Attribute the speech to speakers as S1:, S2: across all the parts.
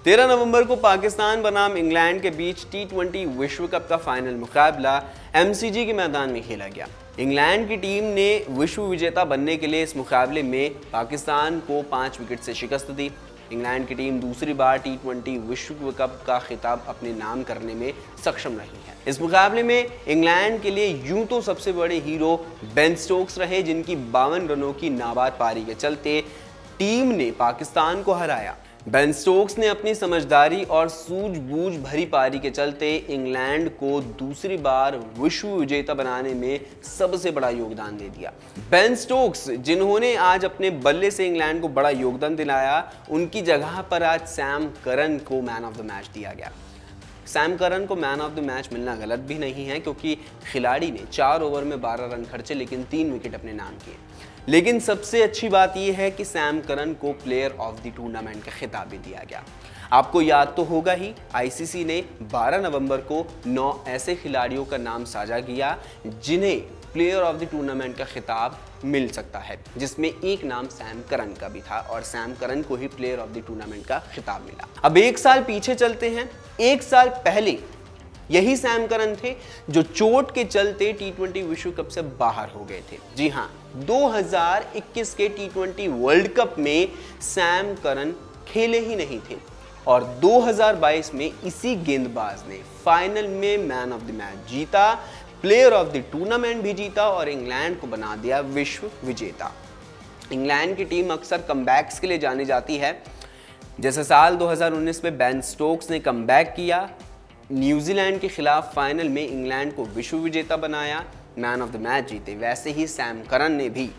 S1: 13 नवंबर को पाकिस्तान बनाम इंग्लैंड के बीच T20 विश्व कप का फाइनल मुकाबला MCG के मैदान में खेला गया। इंग्लैंड की टीम ने विश्व विजेता बनने के लिए इस मुकाबले में पाकिस्तान को 5 विकेट से शिकस्त दी। इंग्लैंड की टीम दूसरी बार T20 विश्व कप का खिताब अपने नाम करने में सक्षम रही है। इस मुकाबले में इंग्लैंड के लिए यूं तो सबसे बड़े हीरो बेन स्टोक्स रहे, जिनकी 52 रनों की नाबाद पारी के चलते टीम ने पाकिस्तान को हराया। बेन स्टोक्स ने अपनी समझदारी और सूझबूझ भरी पारी के चलते इंग्लैंड को दूसरी बार विश्व विजेता बनाने में सबसे बड़ा योगदान दे दिया। बेन स्टोक्स, जिन्होंने आज अपने बल्ले से इंग्लैंड को बड़ा योगदान दिलाया, उनकी जगह पर आज सैम करन को मैन ऑफ द मैच दिया गया। सैम करन को मैन ऑफ द मैच मिलना गलत भी नहीं है, क्योंकि खिलाड़ी ने 4 ओवर में 12 रन खर्चे लेकिन 3 विकेट अपने नाम किए। लेकिन सबसे अच्छी बात यह है कि सैम करन को प्लेयर ऑफ द टूर्नामेंट का खिताब भी दिया गया। आपको याद तो होगा ही, आईसीसी ने 12 नवंबर को 9 ऐसे खिलाड़ियों का नाम साझा किया जिन्हें प्लेयर ऑफ द टूर्नामेंट का खिताब मिल सकता है, जिसमें एक नाम सैम करन का भी था और सैम करन को ही प्लेयर ऑफ द टूर्नामेंट का खिताब मिला। अब 1 साल पीछे चलते हैं। 1 साल पहले यही सैम करन थे जो चोट के चलते T20 विश्व कप से बाहर हो गए थे। जी हाँ, 2021 के T20 वर्ल्ड कप में सैम करन खेले ही नहीं थे और 2022 में इसी गेंदबाज ने फाइनल में मैन ऑफ द मैच जीता, प्लेयर ऑफ द टूर्नामेंट भी जीता और इंग्लैंड को बना दिया विश्व विजेता। इंग्लैंड की टीम अक्सर कमबैक्स के लिए जानी जाती है। जैसे साल 2019 में बेन स्टोक्स ने कमबैक किया, न्यूजीलैंड के खिलाफ फाइनल में इंग्लैंड को विश्व विजेता बनाया, मैन ऑफ द मैच जीते, वैसे ही सैम करन ने भी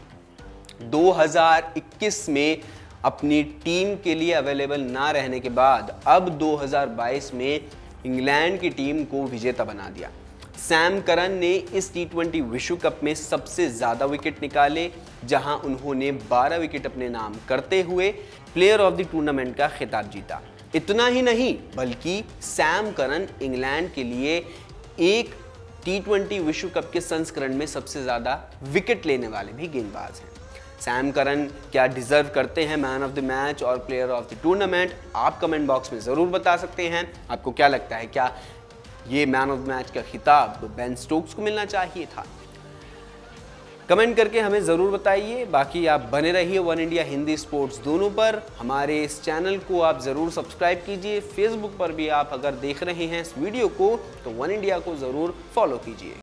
S1: 2021 में अपनी टीम के लिए अवेलेबल ना रहने के बाद अब 2022 में इंग्लैंड की टीम को विजेता बना दिया। सैम करन ने इस T20 विश्व कप में सबसे ज़्यादा विकेट निकाले, जहां उन्होंने 12 विकेट अपने नाम करते हुए प्लेयर ऑफ द टूर्नामेंट का खिताब जीता। इतना ही नहीं, बल्कि सैम करन इंग्लैंड के लिए एक T20 विश्व कप के संस्करण में सबसे ज़्यादा विकेट लेने वाले भी गेंदबाज हैं। सैम करन क्या डिजर्व करते हैं मैन ऑफ द मैच और प्लेयर ऑफ द टूर्नामेंट? आप कमेंट बॉक्स में ज़रूर बता सकते हैं। आपको क्या लगता है, क्या ये मैन ऑफ द मैच का खिताब बेन स्टोक्स को मिलना चाहिए था? कमेंट करके हमें ज़रूर बताइए। बाकी आप बने रहिए वन इंडिया हिंदी स्पोर्ट्स दोनों पर। हमारे इस चैनल को आप ज़रूर सब्सक्राइब कीजिए। फेसबुक पर भी आप अगर देख रहे हैं इस वीडियो को तो वन इंडिया को ज़रूर फॉलो कीजिए।